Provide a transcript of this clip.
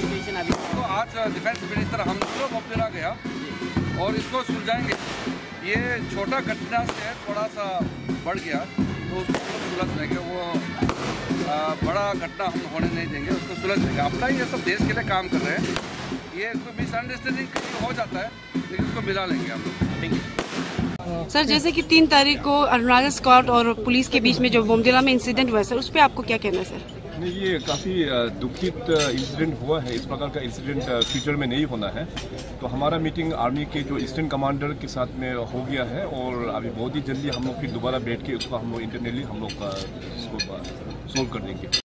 Situation अभी? तो आज डिफेंस मिनिस्टर हम लोग बोमडिला गया और इसको सुलझाएंगे। ये छोटा घटना से थोड़ा सा बढ़ गया तो उसको सुलझ देंगे। वो बड़ा घटना हम होने नहीं देंगे, उसको सुलझ देंगे। अपना ही ये सब देश के लिए काम कर रहे हैं। ये कोई मिसअंडरस्टैंडिंग हो जाता है लेकिन उसको मिला लेंगे हम लोग। सर, जैसे कि 3 तारीख को अरुणाचल स्क्वाड और पुलिस के बीच में जो बोमडिला में इंसिडेंट हुआ है सर, उस पर आपको क्या कहना है सर? नहीं, ये काफ़ी दुखित इंसिडेंट हुआ है। इस प्रकार का इंसिडेंट फ्यूचर में नहीं होना है। तो हमारा मीटिंग आर्मी के जो ईस्टर्न कमांडर के साथ में हो गया है और अभी बहुत ही जल्दी हम लोग फिर दोबारा बैठ के उसको हम लोग इंटरनली हम लोग इसको सोल्व कर देंगे।